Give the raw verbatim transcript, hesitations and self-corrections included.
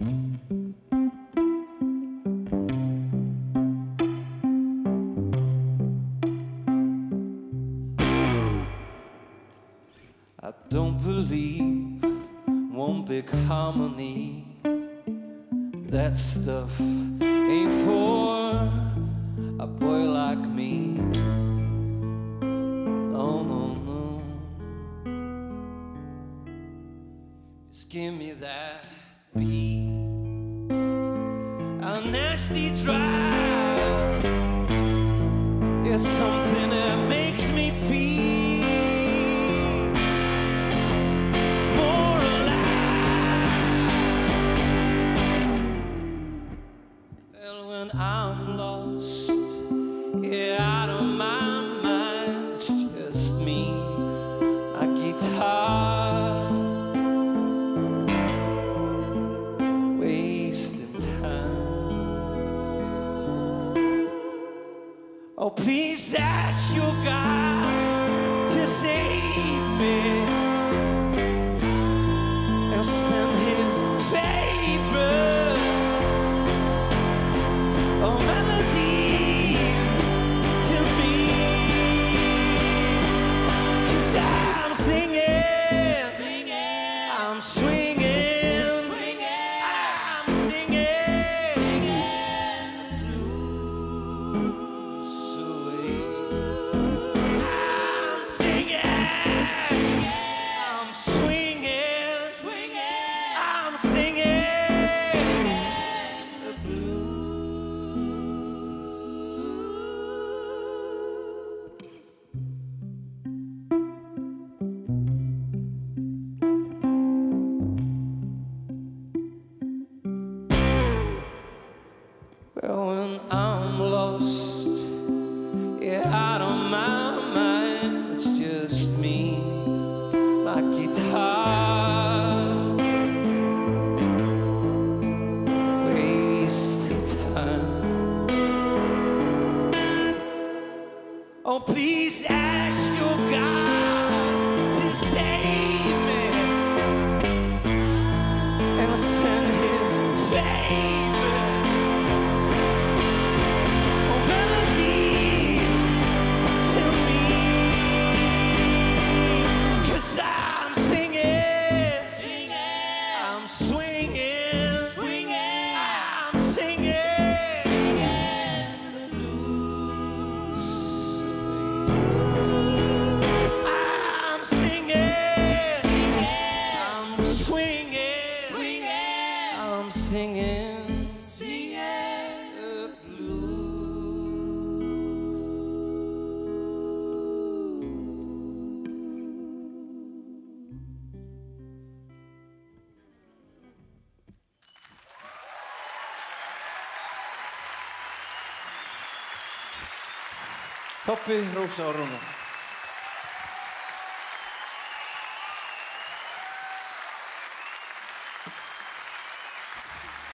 I don't believe one big harmony. That stuff ain't for a boy like me. No, no, no. Just give me that beat. A nasty drive. It's something that makes me feel I'm lost, yeah, out of my mind. It's just me, a guitar, wasting time. Oh, please ask your God to save me and send his favorite oh, melodies to me, 'cause I'm singing, singing. I'm swinging, swinging. I'm singing, singing the blues away. I'm singing, singing. I'm swinging, swinging. I'm singing, singing the blues. Well, when I'm lost, yeah, out of my mind, it's just me, my guitar, wasting time. Oh, please ask your God to save me and send his favorite melodies to me, 'cause I'm singing, singing. I'm swinging, swinging. I'm singing, singing the blues. I'm singing, singing. I'm swinging, swinging. I'm singing, singing the blues. Tobbi, Rósa og Rúna.